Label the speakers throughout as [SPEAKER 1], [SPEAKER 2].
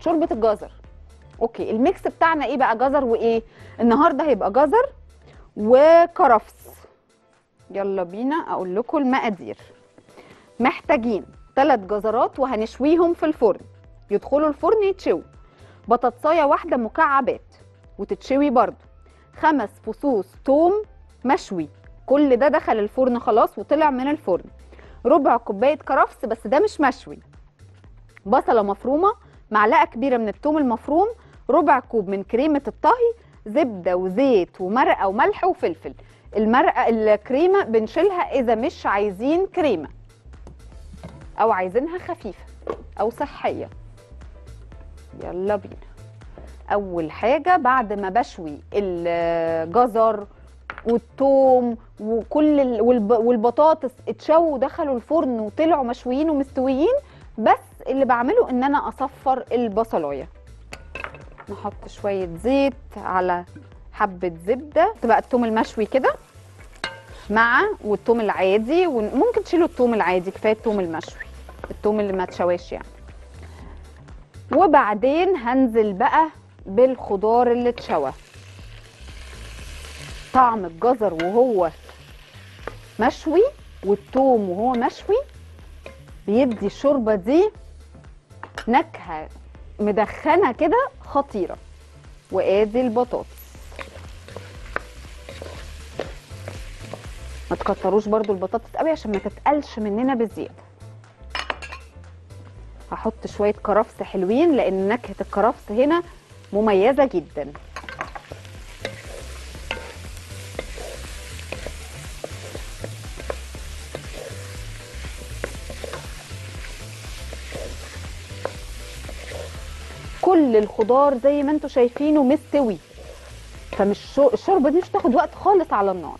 [SPEAKER 1] شوربه الجزر. اوكي، الميكس بتاعنا ايه بقى؟ جزر وايه النهارده؟ هيبقى جزر وكرفس. يلا بينا اقول لكم المقادير. محتاجين 3 جزرات وهنشويهم في الفرن، يدخلوا الفرن يتشووا. بطاطسايه واحده مكعبات وتتشوي برضو. 5 فصوص توم مشوي، كل ده دخل الفرن خلاص وطلع من الفرن. ربع كوبايه كرفس بس ده مش مشوي. بصله مفرومه، معلقه كبيره من الثوم المفروم، ربع كوب من كريمه الطهي، زبده وزيت ومرقه وملح وفلفل. المرقه الكريمه بنشيلها اذا مش عايزين كريمه او عايزينها خفيفه او صحيه. يلا بينا. اول حاجه بعد ما بشوي الجزر والثوم وكل والبطاطس اتشووا ودخلوا الفرن وطلعوا مشويين ومستويين، بس اللي بعمله ان انا اصفر البصلايه. نحط شويه زيت على حبه زبده، تبقى الثوم المشوي كده مع والثوم العادي، وممكن تشيلوا الثوم العادي، كفايه الثوم المشوي، الثوم اللي ما اتشواش يعني. وبعدين هنزل بقى بالخضار اللي اتشوى. طعم الجزر وهو مشوي والثوم وهو مشوي بيدي الشوربه دي نكهه مدخنه كده خطيره. وادي البطاطس، ما تكتروش برضو البطاطس قوي عشان ما تتقلش مننا بزياده. هحط شويه كرفس حلوين لان نكهه الكرفس هنا مميزه جدا. كل الخضار زي ما انتم شايفينه مستوي، فمش الشوربه دي مش تاخد وقت خالص على النار.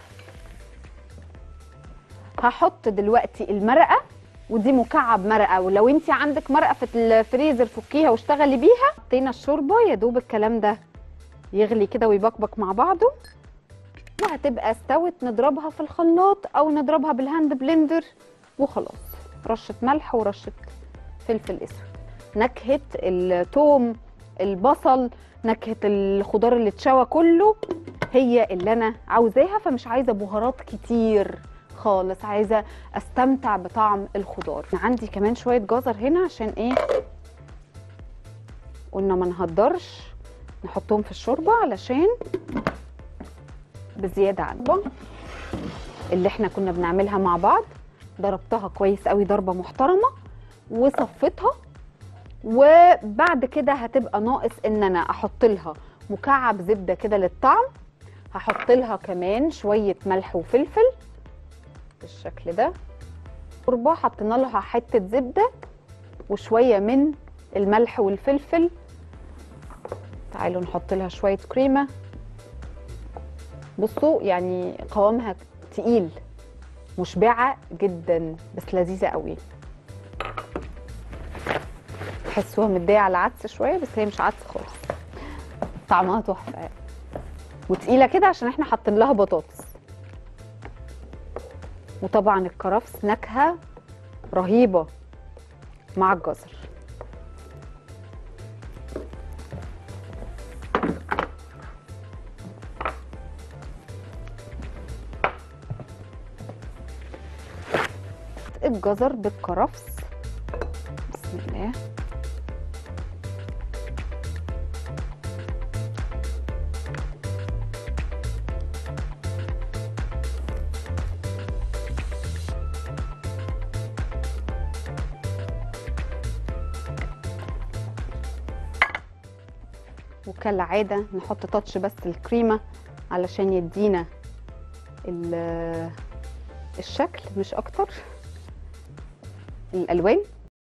[SPEAKER 1] هحط دلوقتي المرقه، ودي مكعب مرقه، ولو انت عندك مرقه في الفريزر فكيها واشتغلي بيها. حطينا الشوربه، يا دوب الكلام ده يغلي كده ويبقبق مع بعضه وهتبقى استوت. نضربها في الخلاط او نضربها بالهاند بلندر وخلاص. رشه ملح ورشه فلفل اسود. نكهه الثوم، البصل، نكهه الخضار اللي اتشوى كله هي اللي انا عاوزاها، فمش عايزه بهارات كتير خالص، عايزه استمتع بطعم الخضار. عندي كمان شويه جزر هنا عشان ايه؟ قلنا ما نهدرش، نحطهم في الشوربه علشان بزياده عنه. اللي احنا كنا بنعملها مع بعض ضربتها كويس قوي ضربه محترمه وصفتها، وبعد كده هتبقى ناقص ان انا احط لها مكعب زبده كده للطعم. هحط لها كمان شويه ملح وفلفل بالشكل ده. شوربه حطينا لها حته زبده وشويه من الملح والفلفل. تعالوا نحط لها شويه كريمه. بصوا يعني قوامها تقيل، مشبعه جدا بس لذيذه قوي. تحسوها مديه على العدس شويه بس هي مش عدس خالص، طعمها تحفه وتقيله كده عشان احنا حاطين لها بطاطس. وطبعا الكرفس نكهه رهيبه مع الجزر. الجزر بالكرفس، بسم الله. وكالعاده نحط تاتش بس الكريمه علشان يدينا الشكل مش اكتر، الالوان.